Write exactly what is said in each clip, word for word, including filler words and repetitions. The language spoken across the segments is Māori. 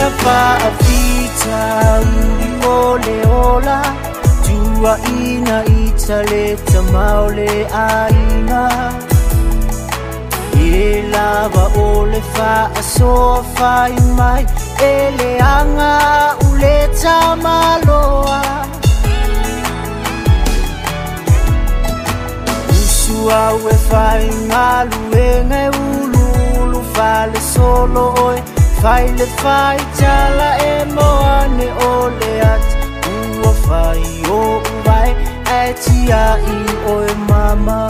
whaafita uri ole ola tua ina ita le tamaole aina e lava ole whaasoa whai mai e le anga ule tamaloa usua ue whai ngalu e ngai ulu ulu whale solo oe whai le whai tala e moane ole at ua whai o uwai e tia i oe mama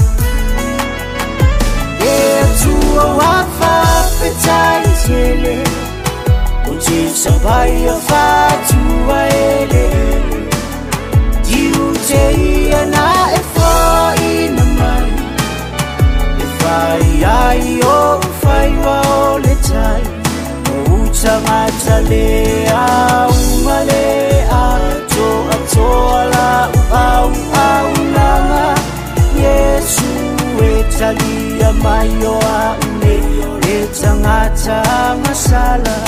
e atua wafa petai tele o te sabai a whatua ele diu te ia na e whai na mai e whai ai o whai wa ole tai Tangata le au male ato ato ala au au langa Yesu e talia mayo a une e tangata masala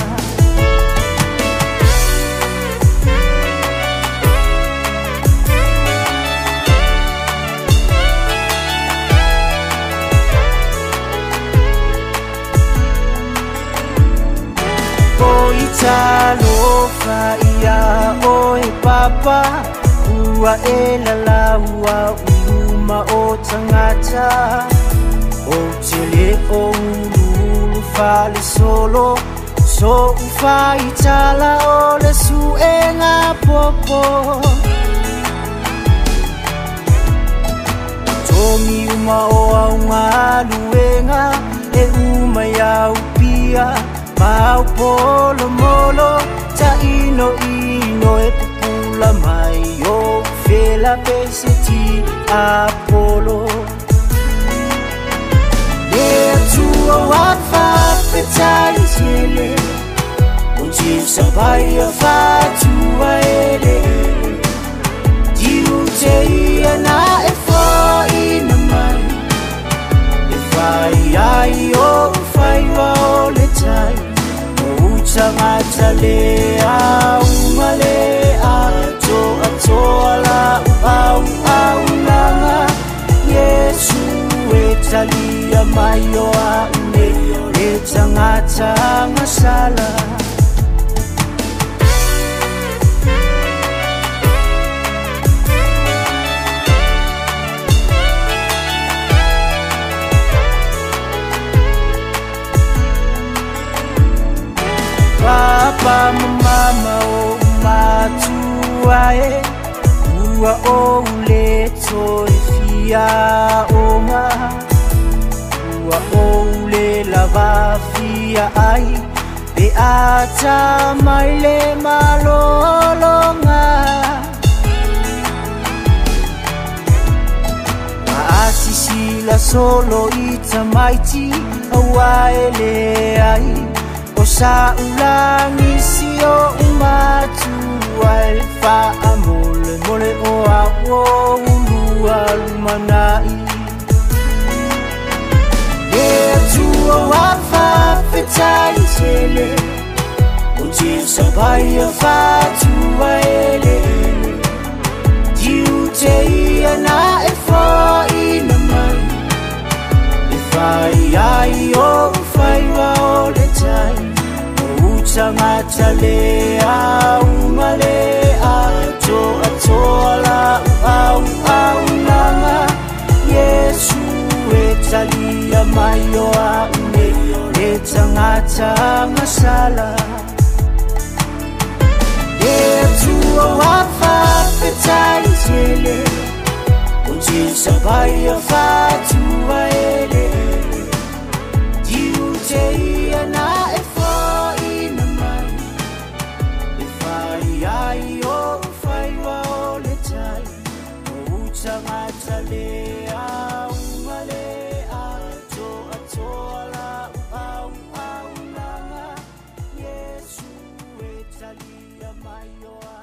Talofa ia oe papa ua e lala ua uluma o tangata o te leo ulu fale solo so ufai tala o le su e ngā popo tomi uma o au ngā luenga e uma iau pia Mau polo molo ta ino ino e pupula mai o fela peseti apolo Le atua wafa petai tele O ti sabai a fatua ele Diu te ia na e whai na mai E whai ai o whai wa ole tai Tangata le au male ato ato ala au au langa Yesu e talia mayo a une e tangata masala Papa mama o matua e ua o le toi fia o nga ua o le lava fia ai pe ata mai le malolonga asisi la solo ita maiti awa ele ai O sa ulangi si o umatu al fa amole mole o awo ulu alumanai E atua wafa petai tele O te sabai a fatua ele Diu te ia na e whai na mai E whai ai o whai wa ole tai Tangata le au male ato ato ala au au langa Yesu e talia mayo a une e tangata masala E atua wafa petai tele O te sabai a fatua ele Diu te ia na e Ai o whai wa ole tai O tangata le au male ato ato ala au au langa Yesu e talia mai o